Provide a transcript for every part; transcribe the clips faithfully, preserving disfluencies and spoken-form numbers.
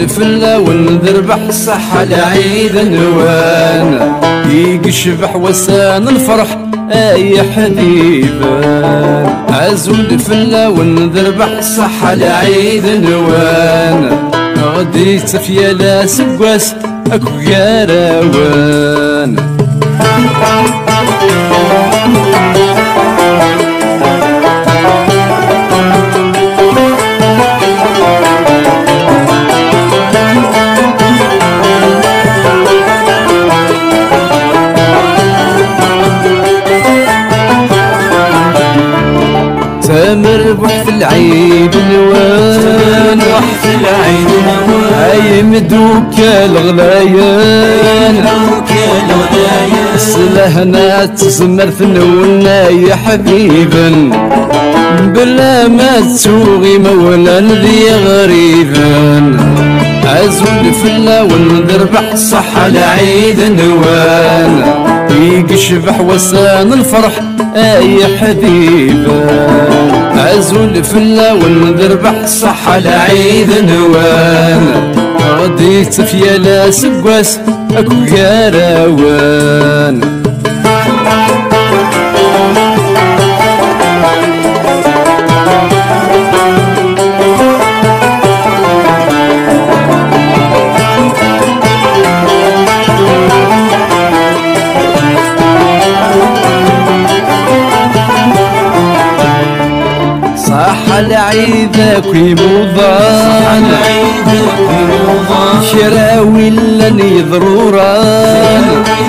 الفلا ونذربح الصحة العيد نوان يشبح وسان الفرح اي حبيبان عزو الفلا ونذربح الصحة العيد نوان غدي تفيا لا سقواس اكو يا روان تامر بوحة العيد نوان بوحة العيد نوان هاي مدوكة الغلايان مدوكة الغلايان سلهنا تزمر ثنونا يا حبيبا بلا ما تسوغي مولا ذي غريبا عزول فلا ونذربح الصحة العيد نوان يشبح وسان الفرح اي حبيبا عزول فلا ونذربح الصحة العيد نوان غدي تفيا لا سقواس اكو يا روان صح العيد كي موضان شراوي لني ضروران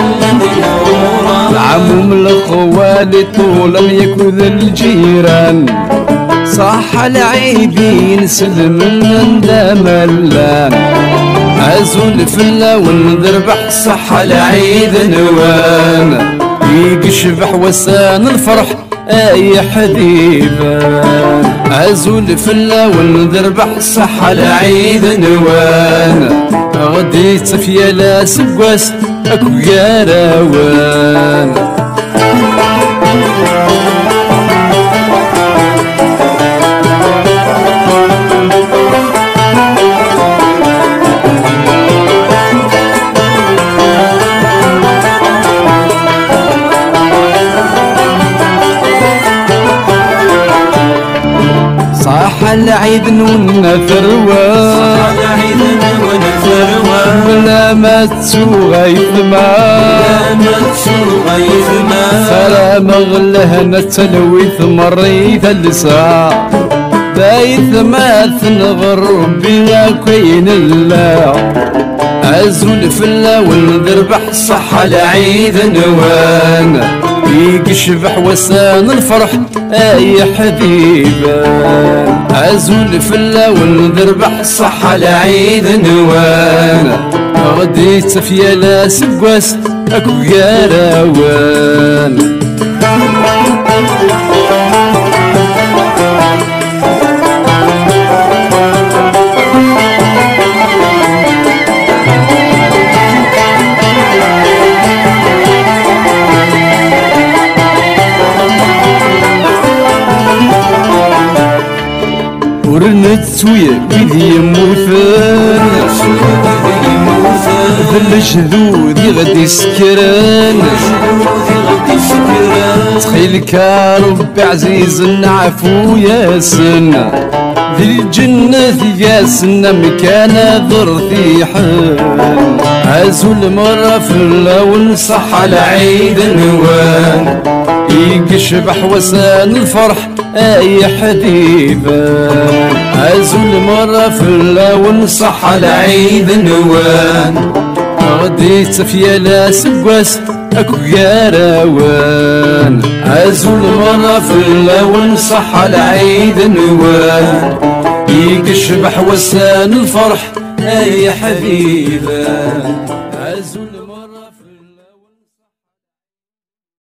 العموم الاخوال طولا يكون الجيران صح العيد ينسل من دملان عزول فلا ونذربح صح العيد نوان يشبح وسان الفرح اي حبيبا عزول فلا ونذربح الصحة العيد نوان غدي تفيا لا سقواس اكو يا روان صح العيد نونا ثروان بلا ما تسوغي ثمان فلا مغله نتلوي ثمري ثلسا بايث ما ثنغر بلا كين الله عزول فلا ونذربح الصحة العيد نوان يشبح وسان الفرح اي حبيبا عزول فلا ونذربح الصحة العيد نوان غدي تفيا لا سقواس اكو يا روان ورنتويا كذي يموثان ذل شذوذي غدي سكران تخيلك يا ربي عزيز العفو يا سنة ذي الجنة يا سنة مكان ضرتي حان عزول مرة في اللون صح العيد نوان يشبح وسان الفرح اي حبيبا عزول مرة في اللون صح العيد نوان غدي تفيا لا سقواس اكو يا روان عزول مرة في اللون صح العيد نوان يشبح وسان الفرح اي حبيبا